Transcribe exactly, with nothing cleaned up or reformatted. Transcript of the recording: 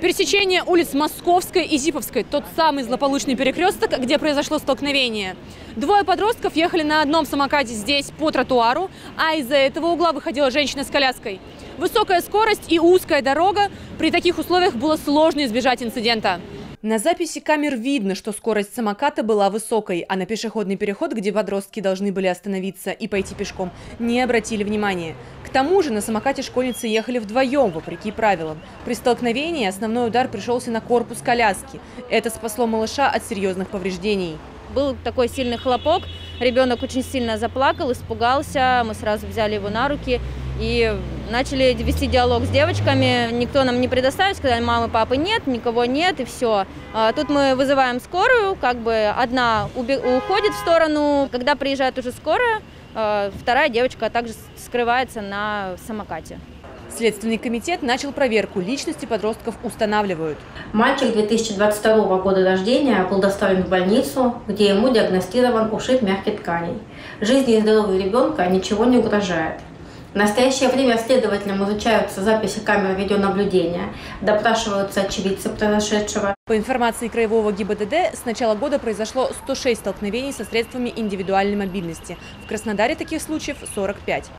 Пересечение улиц Московской и Зиповской – тот самый злополучный перекресток, где произошло столкновение. Двое подростков ехали на одном самокате здесь по тротуару, а из-за этого угла выходила женщина с коляской. Высокая скорость и узкая дорога. При таких условиях было сложно избежать инцидента. На записи камер видно, что скорость самоката была высокой, а на пешеходный переход, где подростки должны были остановиться и пойти пешком, не обратили внимания. К тому же на самокате школьницы ехали вдвоем, вопреки правилам. При столкновении основной удар пришелся на корпус коляски. Это спасло малыша от серьезных повреждений. Был такой сильный хлопок, ребенок очень сильно заплакал, испугался, мы сразу взяли его на руки и начали вести диалог с девочками. Никто нам не предоставил, сказали, мамы, папы нет, никого нет и все. Тут мы вызываем скорую, как бы одна уходит в сторону, когда приезжает уже скорая, вторая девочка также скрывается на самокате. Следственный комитет начал проверку. Личности подростков устанавливают. Мальчик две тысячи двадцать второго года рождения был доставлен в больницу, где ему диагностирован ушиб мягких тканей. Жизни и здоровью ребенка ничего не угрожает. В настоящее время следователям изучаются записи камер видеонаблюдения, допрашиваются очевидцы произошедшего. По информации Краевого ГИБДД, с начала года произошло сто шесть столкновений со средствами индивидуальной мобильности. В Краснодаре таких случаев сорок пять.